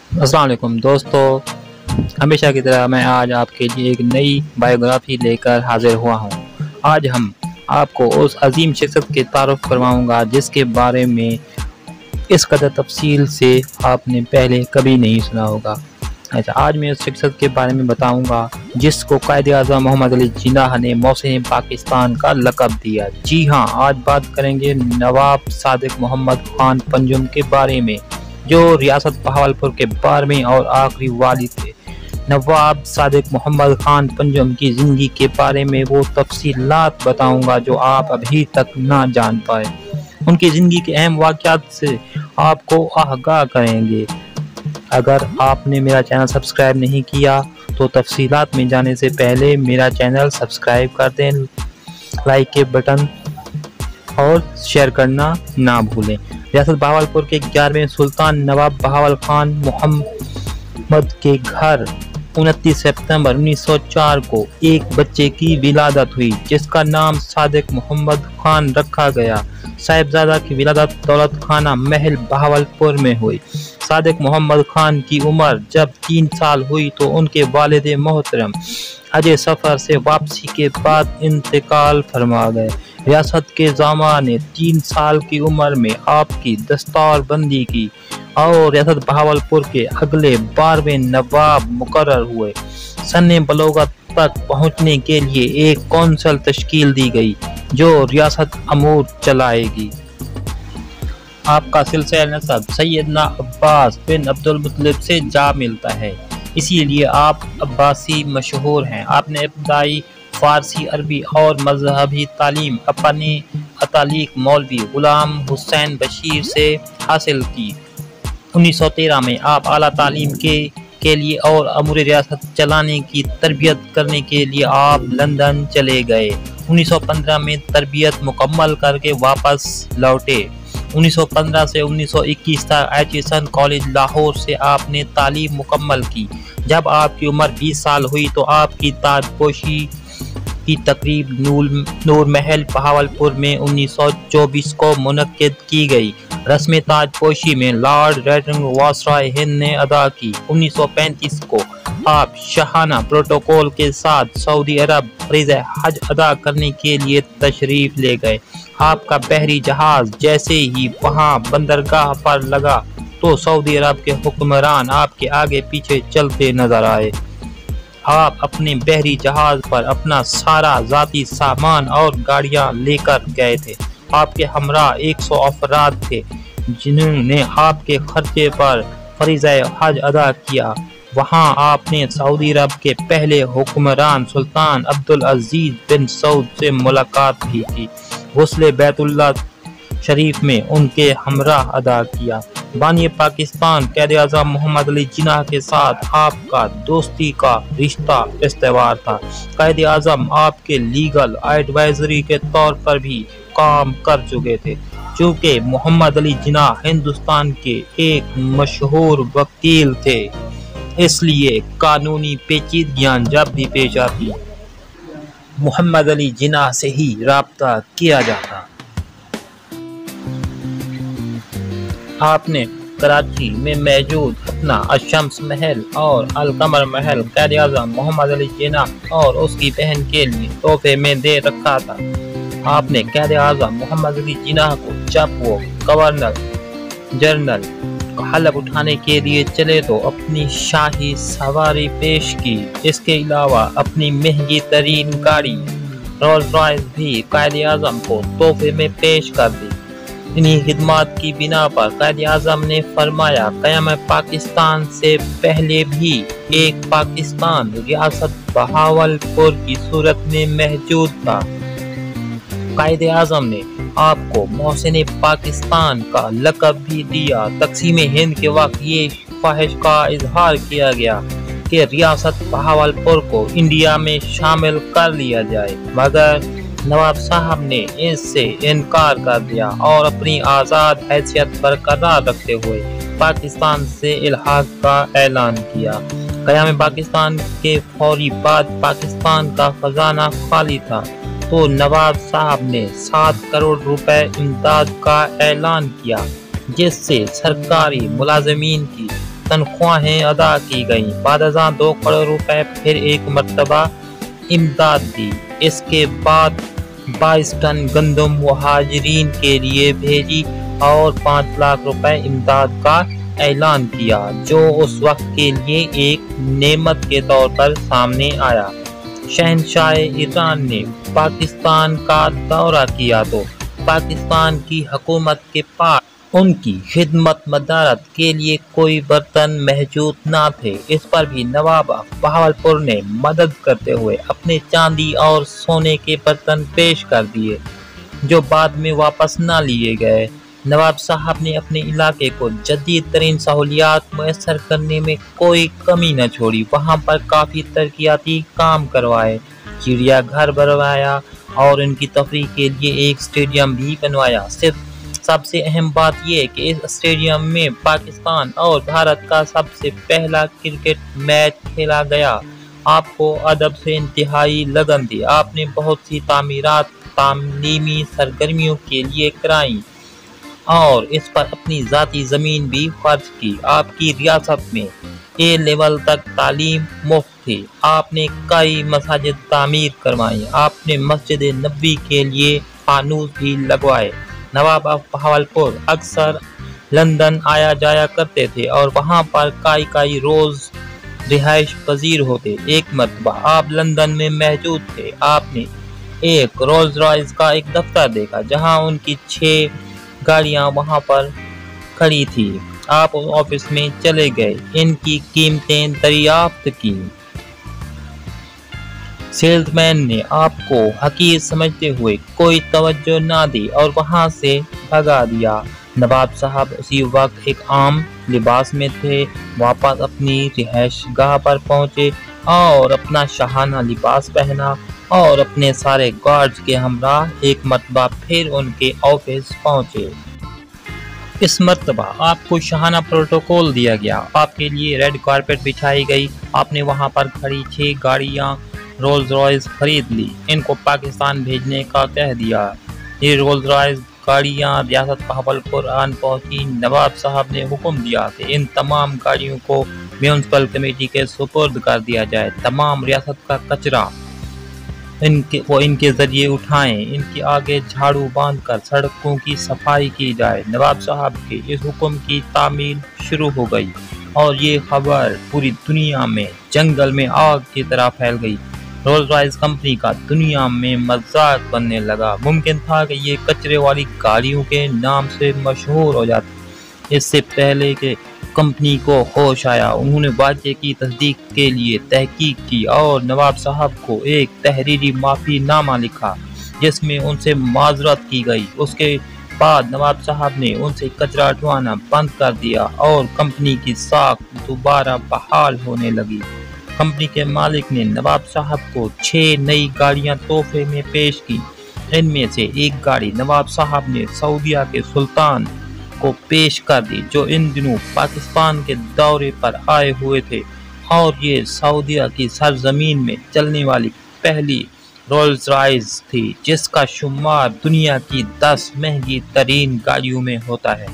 السلام علیکم دوستو، ہمیشہ کی طرح میں آج آپ کے لیے ایک نئی بائیوگرافی لے کر حاضر ہوا ہوں۔ آج ہم آپ کو اس عظیم شخصیت کے تعارف کرواؤں گا جس کے بارے میں اس قدر تفصیل سے آپ نے پہلے کبھی نہیں سنا ہوگا۔ آج میں اس شخصیت کے بارے میں بتاؤں گا جس کو قائد اعظم محمد علی جناح نے محسن پاکستان کا لقب دیا۔ جی ہاں، آج بات کریں گے نواب صادق محمد خان پنجم کے بارے میں، جو ریاست بہاولپور کے 12ویں اور آخری والی تھے۔ نواب صادق محمد خان پنجم کی زندگی کے بارے میں وہ تفصیلات بتاؤں گا جو آپ ابھی تک نہ جان پائے۔ ان کی زندگی کے اہم واقعات سے آپ کو آگاہ کریں گے۔ اگر آپ نے میرا چینل سبسکرائب نہیں کیا تو تفصیلات میں جانے سے پہلے میرا چینل سبسکرائب کر دیں، لائک کے بٹن اور شیئر کرنا نہ بھولیں۔ ریاست بہاولپور کے 11ویں سلطان نواب بہاول خان محمد کے گھر 29 ستمبر 1904 کو ایک بچے کی ولادت ہوئی جس کا نام صادق محمد خان رکھا گیا۔ صاحبزادہ کی ولادت دولت خانہ محل بہاولپور میں ہوئی۔ صادق محمد خان کی عمر جب 3 سال ہوئی تو ان کے والد محترم حج سفر سے واپسی کے بعد انتقال فرما گئے۔ ریاست کے زعما نے 3 سال کی عمر میں آپ کی دستار بندی کی اور ریاست بہاولپور کے اگلے 12ویں نواب مقرر ہوئے۔ سن بلوغت تک پہنچنے کے لیے ایک کونسل تشکیل دی گئی جو ریاست امور چلائے گی۔ آپ کا سلسلہ نسب سیدنا عباس بن عبدالمطلب سے جا ملتا ہے، اسی لیے آپ عباسی مشہور ہیں۔ آپ نے ابتدائی فارسی، عربی اور مذہبی تعلیم اپنے اتالیق مولوی غلام حسین بشیر سے حاصل کی۔ 1913 میں آپ اعلیٰ تعلیم کے لیے اور امور ریاست چلانے کی تربیت کرنے کے لیے آپ لندن چلے گئے۔ 1915 میں تربیت مکمل کر کے واپس لوٹے۔ 1915 سے 1921 تک ایچسن کالج لاہور سے آپ نے تعلیم مکمل کی۔ جب آپ کی عمر 20 سال ہوئی تو آپ کی تاج پوشی کی تقریب نور محل بہاولپور میں 1924 کو منعقد کی گئی۔ رسم تاج پوشی میں لارڈ ریٹنگ وائسرائے ہند نے ادا کی۔ 1935 کو آپ شاہانہ پروٹوکول کے ساتھ سعودی عرب فریضہ حج ادا کرنے کے لیے تشریف لے گئے۔ آپ کا بحری جہاز جیسے ہی وہاں بندرگاہ پر لگا تو سعودی عرب کے حکمران آپ کے آگے پیچھے چلتے نظر آئے۔ آپ اپنے بحری جہاز پر اپنا سارا ذاتی سامان اور گاڑیاں لے کر گئے تھے۔ آپ کے ہمراہ 100 افراد تھے جنہوں نے آپ کے خرچے پر فریضہ حج ادا کیا۔ وہاں آپ نے سعودی عرب کے پہلے حکمران سلطان عبدالعزیز بن سعود سے ملاقات بھی کی۔ غسل بیت اللہ شریف میں ان کے ہمراہ ادا کیا۔ بانی پاکستان قائد اعظم محمد علی جناح کے ساتھ آپ کا دوستی کا رشتہ استوار تھا۔ قائد اعظم آپ کے لیگل ایڈوائزری کے طور پر بھی کام کر چکے تھے۔ چونکہ محمد علی جناح ہندوستان کے ایک مشہور وکیل تھے، اس لیے قانونی پیچیدگیاں جب بھی پیش آتی محمد علی جناح سے ہی رابطہ کیا جاتا۔ آپ نے کراچی میں موجود اپنا الشمس محل اور القمر محل قائد اعظم محمد علی جناح اور اس کی بہن کے لیے تحفے میں دے رکھا تھا۔ آپ نے قائد اعظم محمد علی جناح کو جب وہ گورنر جنرل کا حلف اٹھانے کے لیے چلے تو اپنی شاہی سواری پیش کی۔ اس کے علاوہ اپنی مہنگی ترین گاڑی رولز رائس بھی قائد اعظم کو تحفے میں پیش کر دی۔ انہی خدمات کی بنا پر قائد اعظم نے فرمایا، قیام پاکستان سے پہلے بھی ایک پاکستان ریاست بہاولپور کی صورت میں موجود تھا۔ قائد اعظم نے آپ کو محسن پاکستان کا لقب بھی دیا۔ تقسیم ہند کے وقت یہ خواہش کا اظہار کیا گیا کہ ریاست بہاولپور کو انڈیا میں شامل کر لیا جائے، مگر نواب صاحب نے اس سے انکار کر دیا اور اپنی آزاد حیثیت برقرار رکھتے ہوئے پاکستان سے الحاق کا اعلان کیا۔ قیام پاکستان کے فوری بعد پاکستان کا خزانہ خالی تھا تو نواب صاحب نے 7 کروڑ روپے امداد کا اعلان کیا، جس سے سرکاری ملازمین کی तनख्वाहें अदा की गईं। बाद अज़ां 2 करोड़ रुपए फिर एक मरतबा इमदाद दी। इसके बाद 22 टन गंदम मुहाजिरीन के लिए भेजी और 5 लाख रुपए इमदाद का ऐलान किया, जो उस वक्त के लिए एक नेमत के तौर पर सामने आया। शहंशाह ईरान ने पाकिस्तान का दौरा किया तो पाकिस्तान की हुकूमत के पास उनकी खिदमत मदारत के लिए कोई बर्तन मौजूद न थे। इस पर भी नवाब बहावलपुर ने मदद करते हुए अपने चांदी और सोने के बर्तन पेश कर दिए, जो बाद में वापस न लिए गए। नवाब साहब ने अपने इलाके को जदीद तरीन सहूलियात मुयस्सर करने में कोई कमी न छोड़ी। वहाँ पर काफ़ी तरक्याती काम करवाए, चिड़िया घर बनवाया और उनकी तफरीह के लिए एक स्टेडियम भी बनवाया। सिर्फ सबसे अहम बात यह है कि इस स्टेडियम में पाकिस्तान और भारत का सबसे पहला क्रिकेट मैच खेला गया। आपको अदब से इंतहाई लगन थी। आपने बहुत सी तामीरात तालीमी सरगर्मियों के लिए कराई और इस पर अपनी ज़ाती ज़मीन भी खर्च की। आपकी रियासत में ए लेवल तक तालीम मुफ्त थी। आपने कई मसाजिद तामीर करवाई। आपने मस्जिद नबी के लिए फानूस भी लगवाए। नवाब बहावलपुर अक्सर लंदन आया जाया करते थे और वहाँ पर कई रोज़ रिहाइश पजीर होते। एक मरतबा आप लंदन में मौजूद थे। आपने एक रोल्स रॉयस का एक दफ्तर देखा, जहाँ उनकी 6 गाड़ियाँ वहाँ पर खड़ी थी। आप उस ऑफिस में चले गए, इनकी कीमतें दरियाफ्त की। सेल्समैन ने आपको हकीर समझते हुए कोई तवज्जो ना दी और वहाँ से भगा दिया। नवाब साहब उसी वक्त एक आम लिबास में थे। वापस अपनी रिहाइशगाह पर पहुँचे और अपना शाहाना लिबास पहना और अपने सारे गार्ड्स के हमरा एक मरतबा फिर उनके ऑफिस पहुँचे। इस मरतबा आपको शाहाना प्रोटोकॉल दिया गया। आपके लिए रेड कारपेट बिछाई गई। आपने वहाँ पर खड़ी 6 गाड़ियाँ रोल्स रॉयस खरीद ली। इनको पाकिस्तान भेजने का कह दिया। ये रोल्स रॉयस गाड़ियाँ रियासत बहावलपुर आन पहुँची। नवाब साहब ने हुक्म दिया कि इन तमाम गाड़ियों को म्यूनसिपल कमेटी के सुपुर्द कर दिया जाए। तमाम रियासत का कचरा इनके जरिए उठाएं। इनके आगे झाड़ू बांधकर सड़कों की सफाई की जाए। नवाब साहब के इस हुक्म की तामील शुरू हो गई और ये खबर पूरी दुनिया में जंगल में आग की तरह फैल गई। रोल्स रॉयस कंपनी का दुनिया में मजाक बनने लगा। मुमकिन था कि ये कचरे वाली गाड़ियों के नाम से मशहूर हो जाती। इससे पहले कि कंपनी को होश आया, उन्होंने वाक़े की तस्दीक के लिए तहकीक की और नवाब साहब को एक तहरीरी माफ़ीनामा लिखा, जिसमें उनसे माजरत की गई। उसके बाद नवाब साहब ने उनसे कचरा उठवाना बंद कर दिया और कंपनी की साख दोबारा बहाल होने लगी। कंपनी के मालिक ने नवाब साहब को 6 नई गाड़ियां तोहफे में पेश की। इनमें से एक गाड़ी नवाब साहब ने सऊदीया के सुल्तान को पेश कर दी, जो इन दिनों पाकिस्तान के दौरे पर आए हुए थे, और ये सऊदीया की सरजमीन में चलने वाली पहली रोल्स रॉयस थी, जिसका शुमार दुनिया की 10 महंगी तरीन गाड़ियों में होता है।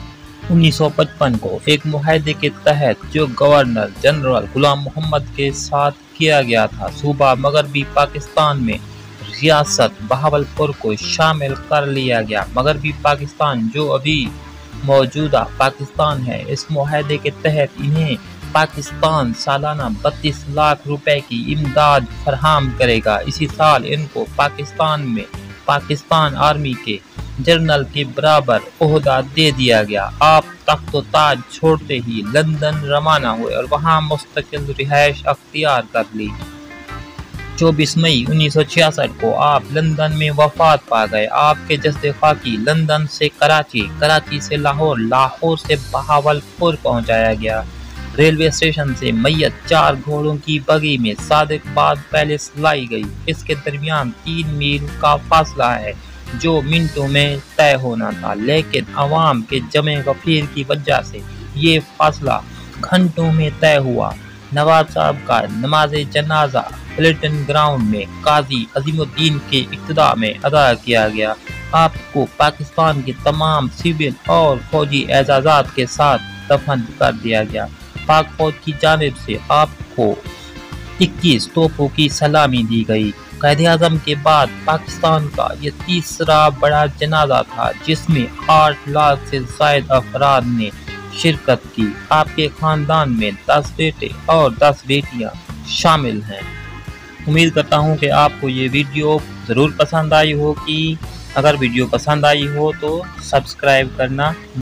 1955 को एक मुआहदे के तहत जो गवर्नर जनरल गुलाम मोहम्मद के साथ किया गया था, सूबा मगरबी पाकिस्तान में रियासत बहावलपुर को शामिल कर लिया गया। मगरबी पाकिस्तान जो अभी मौजूदा पाकिस्तान है, इस मुआहदे के तहत इन्हें पाकिस्तान सालाना 32 लाख रुपए की इमदाद फराहम करेगा। इसी साल इनको पाकिस्तान में पाकिस्तान आर्मी के जनरल के बराबर ओहदा दे दिया गया। आप तख्त ताज छोड़ते ही लंदन रवाना हुए और वहां मुस्तकिल रिहाइश अख्तियार कर ली। 24 मई 1966 को आप लंदन में वफात पा गए। आपके जस्द खाकी लंदन से कराची, कराची से लाहौर, लाहौर से बहावलपुर पहुंचाया गया। रेलवे स्टेशन से मैयत 4 घोड़ों की बगी में सादिकबाद पैलेस लाई गई। इसके दरमियान 3 मील का फासला है, जो मिनटों में तय होना था, लेकिन अवाम के जमे गफीर की वजह से ये फासला घंटों में तय हुआ। नवाब साहब का नमाज जनाजा प्लेटन ग्राउंड में काजी अजीमुद्दीन के इक्तदा में अदा किया गया। आपको पाकिस्तान के तमाम सिविल और फौजी एजाज़ात के साथ दफन कर दिया गया। पाक फौज की जानिब से आपको 21 तोपों की सलामी दी गई। कायद-ए-आज़म के बाद पाकिस्तान का ये तीसरा बड़ा जनाजा था जिसमें 8 लाख से ज़ायद अफराद ने शिरकत की। आपके खानदान में 10 बेटे और 10 बेटियां शामिल हैं। उम्मीद करता हूं कि आपको ये वीडियो ज़रूर पसंद आई होगी। अगर वीडियो पसंद आई हो तो सब्सक्राइब करना